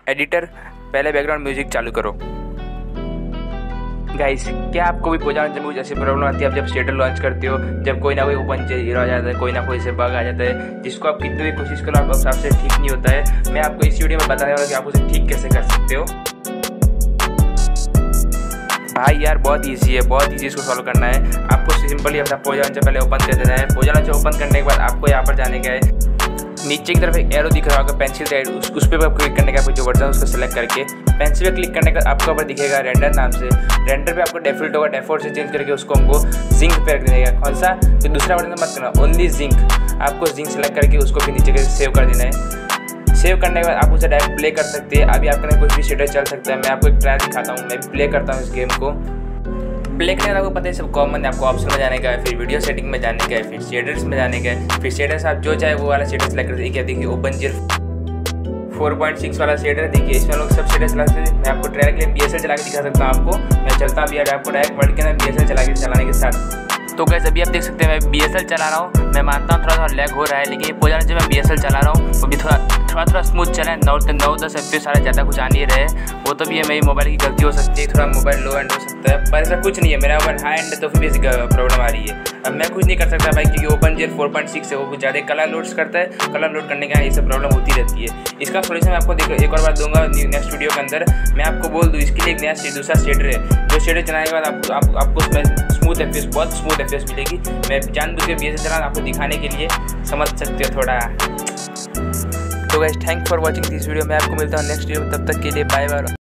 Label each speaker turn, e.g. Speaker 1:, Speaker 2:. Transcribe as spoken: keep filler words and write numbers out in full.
Speaker 1: Editor पहले background music चालू करो। गाइस, क्या आपको भी पोजान जब जैसी प्रॉब्लम आती है आप जब शेडर लॉन्च करते हो, जब कोई ना कोई ओपन जीरो आ जाता है, कोई ना कोई से बग आ जाता है जिसको आप कितनी भी कोशिश करो आप आपसे ठीक नहीं होता है। मैं आपको इस वीडियो में बताने वाला कि आप उसे ठीक कैसे कर सकते हो। भाई यार बहुत इजी है, बहुत इजी इसको सॉल्व करना है। आपको सिंपली अपना पोजान से पहले ओपन कर देना है। पोजान से ओपन करने के बाद आपको यहाँ पर जाने का है, नीचे की तरफ एक एरो दिख रहा होगा पेंसिल टाइप, उस, उस पर क्लिक करने का आपको जो वर्जन उसको सेलेक्ट करके पेंसिल पे क्लिक करने का आपको ऊपर दिखेगा रेंडर नाम से। रेंडर पे आपको डेफॉल्ट होगा, डेफॉल्ट से चेंज करके उसको हमको जिंक पे रख देगा। कौन सा? तो दूसरा वर्जन मत करना, ओनली जिंक। आपको जिंक सेलेक्ट करके उसको फिर नीचे करके सेव कर देना है। सेव करने के बाद आप उसे डायरेक्ट प्ले कर सकते हैं। अभी आपके कुछ भी शेडर चल सकता है। मैं आपको एक ट्रायल दिखाता हूँ, मैं भी प्ले करता हूँ इस गेम को। प्ले करने का आपको पता है सब कॉमन है। आपको ऑप्शन में जाने का है, फिर वीडियो सेटिंग में जाने का है, फिर शेडर्स में जाने का है। फिर शेडर्स आप जो चाहे वो वाला शेडर सेलेक्ट कर देखिए। देखिए open zero four point six वाला शेडर देखिए, इसमें लोग सब शेडर चला सकते हैं। मैं आपको ट्रायल के लिए बी एस एल चला के दिखा सकता हूँ आपको। मैं चलता भी आपको डायरेक्ट वर्ल्ड के अंदर बी एस एल चला के चलाने के साथ। तो गाइस अभी आप देख सकते हैं मैं बी एस एल चला रहा हूँ। मैं मानता हूँ थोड़ा थोड़ा लैग हो रहा है, लेकिन ये पोजान जब मैं बी एस एल चला रहा हूँ वो भी थोड़ा थोड़ा थोड़ा स्मूथ चला है। नौ नौ दस एफ पी सारे ज़्यादा कुछ आ नहीं रहे। वो तो भी है मेरी मोबाइल की गलती हो सकती है, थोड़ा मोबाइल लो एंड हो सकता है, पर ऐसा कुछ नहीं है। मेरा मोबाइल हाई एंड तो फिर भी प्रॉब्लम आ रही है। अब मैं कुछ नहीं कर सकता भाई, क्योंकि open zero four point six है, वो कुछ ज़्यादा कलर लोड्स करता है। कलर लोड करने का ये सब प्रॉब्लम होती रहती है। इसका सोल्यूशन मैं आपको देखो एक और बार दूंगा नेक्स्ट वीडियो के अंदर। मैं आपको बोल दूँ इसके लिए एक नया दूसरा शेडर है, जो शेडर चलाने के बाद आपको आप, आपको उसमें स्मूथ एफ पी एस बहुत स्मूथ एफ पी एस मिलेगी। मैं जानबूझ के बी एस एल चलाना आपको दिखाने के लिए, समझ सकते हो थोड़ा। तो guys thank for watching this video. मैं आपको मिलता हूँ नेक्स्ट वीडियो में, तब तक के लिए बाय बाय।